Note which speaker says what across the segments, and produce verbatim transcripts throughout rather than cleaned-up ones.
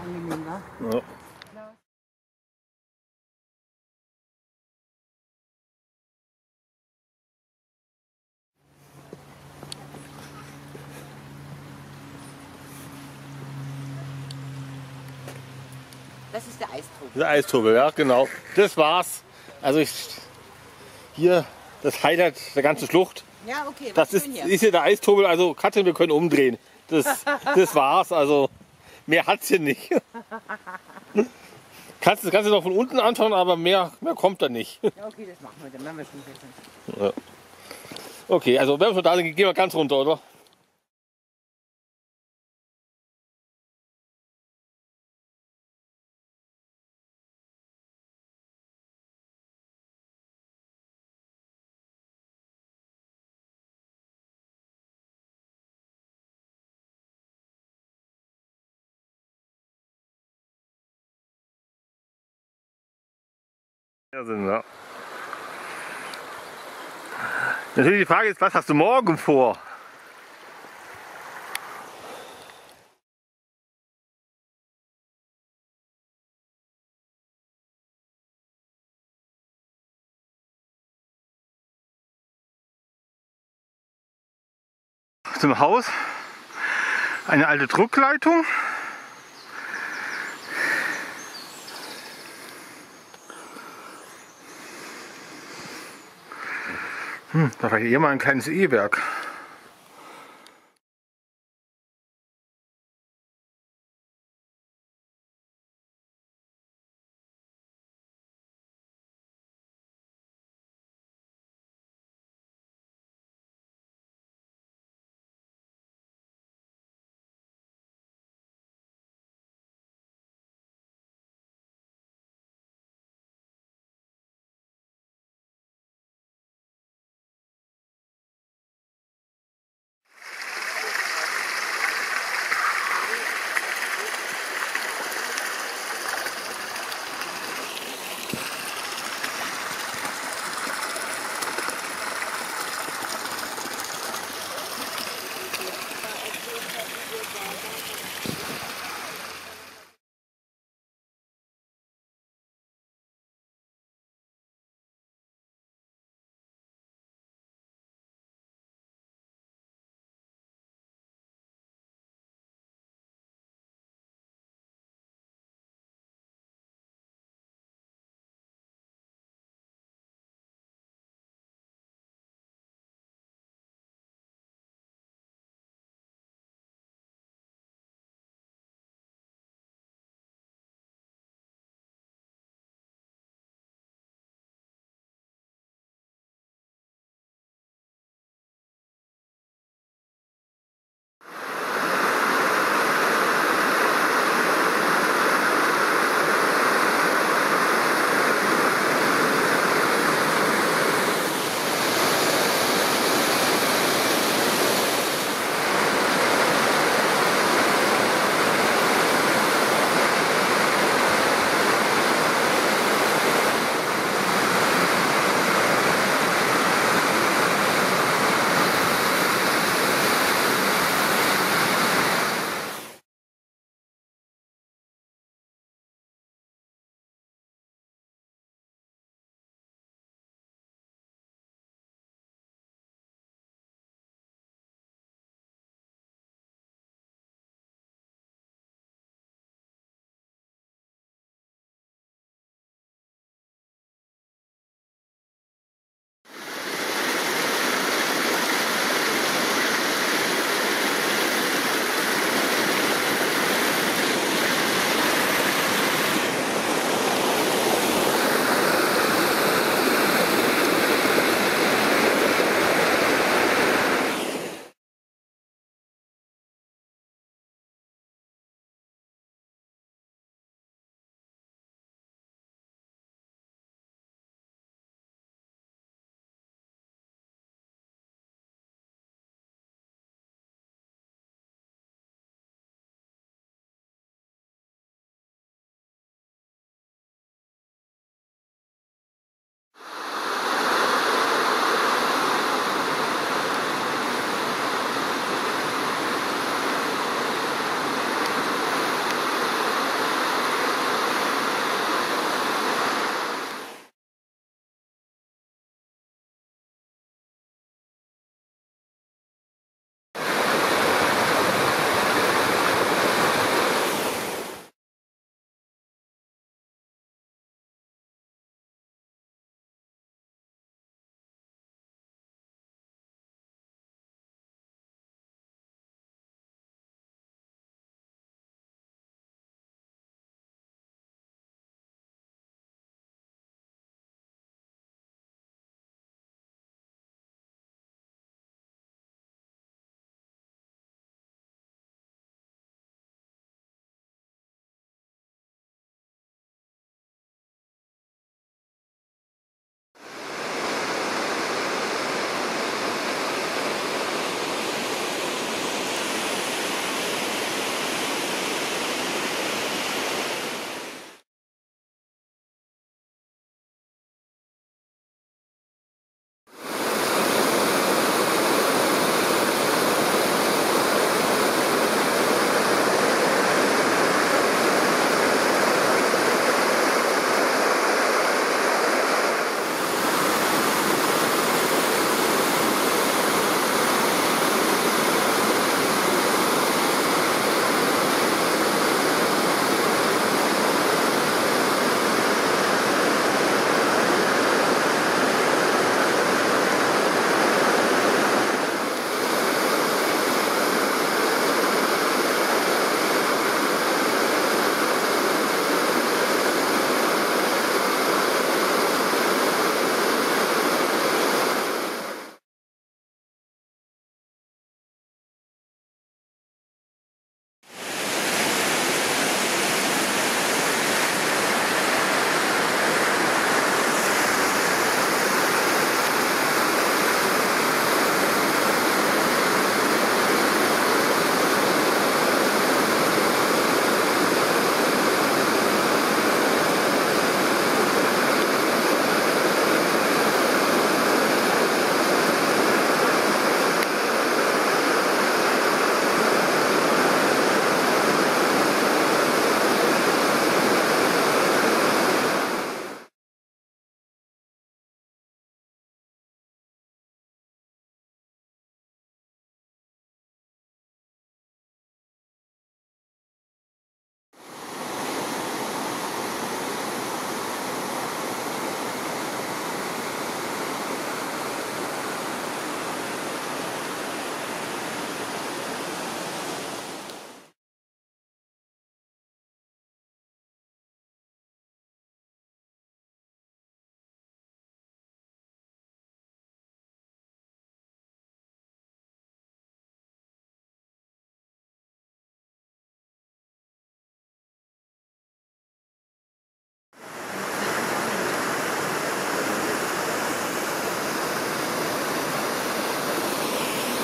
Speaker 1: angenehm, ne?
Speaker 2: Ja.
Speaker 1: Das ist der Eistobel.
Speaker 2: Der Eistobel, ja genau. Das war's. Also ich, hier das Highlight der ganzen Schlucht.
Speaker 1: Ja, okay,
Speaker 2: Das
Speaker 1: was
Speaker 2: ist,
Speaker 1: schön hier.
Speaker 2: ist hier der Eistobel. Also Katrin, wir können umdrehen. Das, das war's. Also mehr hat's hier nicht. Kannst du kannst du noch von unten anfangen, aber mehr, mehr kommt da nicht.
Speaker 1: Ja, okay, das machen wir dann, wenn wir schon hier sind.
Speaker 2: Ja. Okay, also wenn wir schon da sind, gehen wir ganz runter, oder? Ja, sind wir. Natürlich die Frage ist, was hast du morgen vor? Zum Haus eine alte Druckleitung. Hm, da war hier mal ein kleines E-Werk.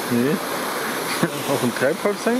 Speaker 2: Nee. Auf dem Treibholzhänger?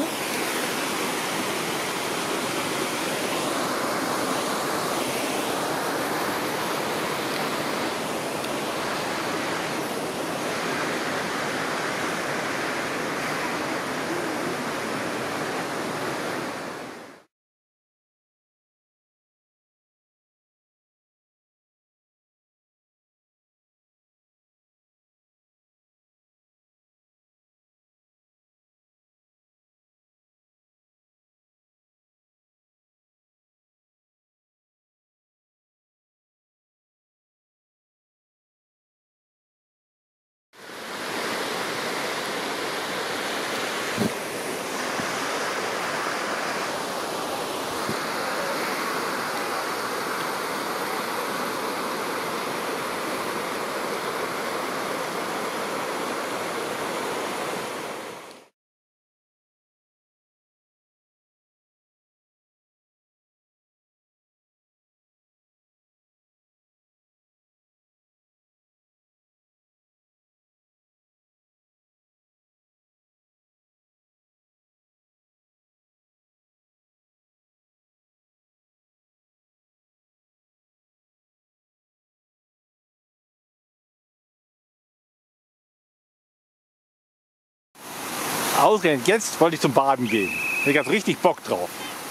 Speaker 2: Ausgerechnet jetzt wollte ich zum Baden gehen. Ich hatte richtig Bock drauf.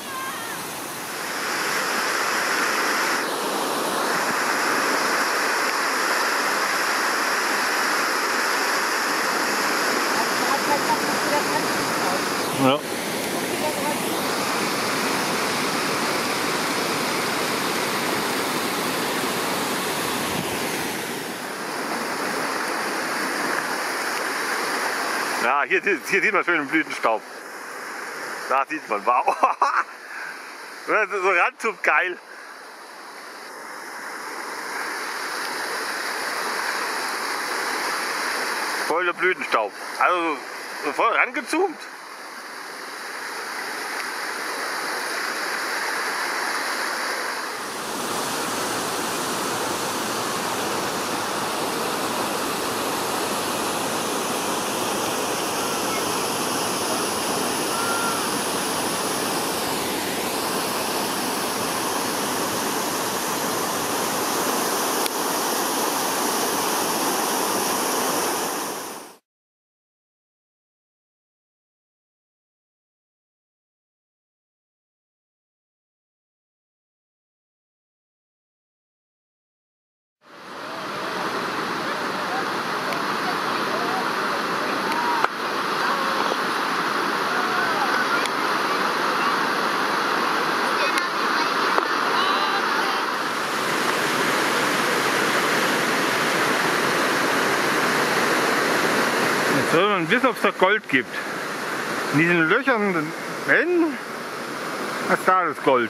Speaker 2: Ja. Ja, hier, hier sieht man schön den Blütenstaub. Da sieht man, wow. So ranzug geil. Voller Blütenstaub. Also voll rangezoomt. So, und wissen, ob es da Gold gibt. In diesen Löchern, wenn, ist da das Gold.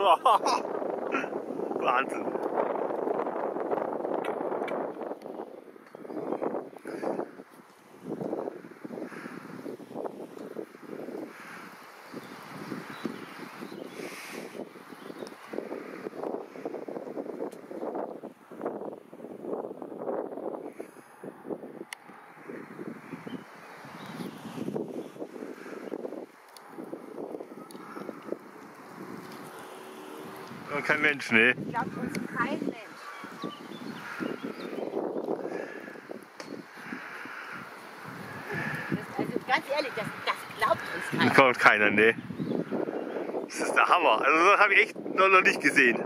Speaker 2: Wahnsinn. Kein Mensch, ne?
Speaker 1: Glaubt uns kein Mensch. Das, also ganz ehrlich, das, das glaubt uns keiner.
Speaker 2: Da kommt keiner, ne? Das ist der Hammer. Also das habe ich echt noch nicht gesehen.